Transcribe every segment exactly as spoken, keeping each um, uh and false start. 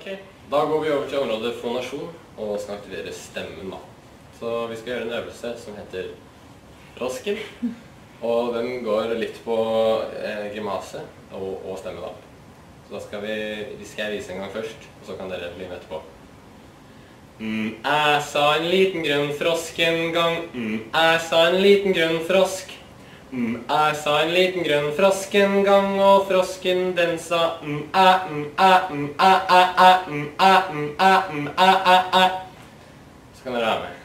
Ok, da går vi over til området fonasjon, og skal aktivere stemmen da. Så vi skal gjøre en øvelse som heter frosken, og den går litt på eh, grimase og, og stemme da. Så da skal vi, vi skal jeg vise en gang først, og så kan dere bli med etterpå. Mm, jeg sa en liten grønn frosk en gang, mm, jeg sa en liten grønn frosk. Mm, jeg sa en liten grønn frosk en gang, og frosken den sa mm, æ, mm, æ, mm, æ, æ, æ, mm, æ, mm, æ, mm, æ, æ, æ. Så kan dere være med.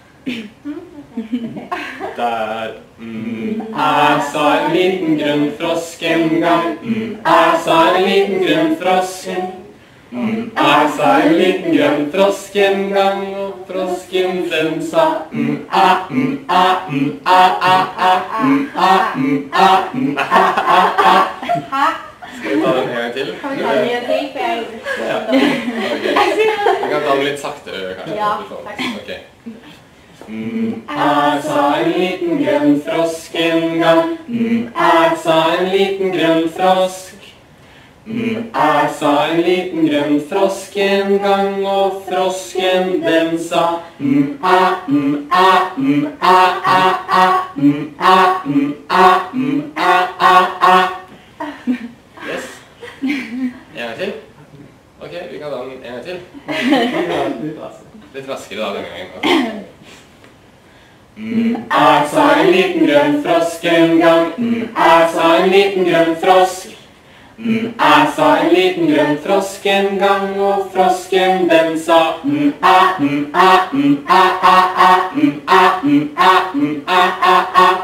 Der. Mm, jeg sa en liten grønn frosk en gang, mm, jeg sa en liten grønn frosk. Mm, jeg sa en liten grønn frosk en gang, og frosken den sa mm, æ, mm, æ, mm, æ, æ, æ, mm, æ, mm, æ, mm, æ, æ, æ. Skal vi ta den en gang til? Kan vi ta den en gang til? For jeg... Ja, ok. Vi kan ta den litt saktere, kanskje. Ja, takk. Ok. Mm, jeg sa en liten grønn frosk en gang, mm, jeg sa en liten grønn frosk. Mm, jeg sa en liten grønn frosk en gang, og frosken den sa mm, æ, mm, æ, mm, æ, æ, æ, mm, æ, mm, æ, mm, æ, æ, æ. Yes. En gang til. Ok, vi kan ta den en gang til. Litt raskere da denne gangen. Mm, jeg sa en liten grønn frosk en gang, mm, jeg sa en liten grønn frosk. Mm, jeg sa en liten grønn frosk en gang, og frosken den sa mm, æ, mm, æ, mm, æ, æ, æ, mm, æ, mm, æ, mm, æ, æ, æ.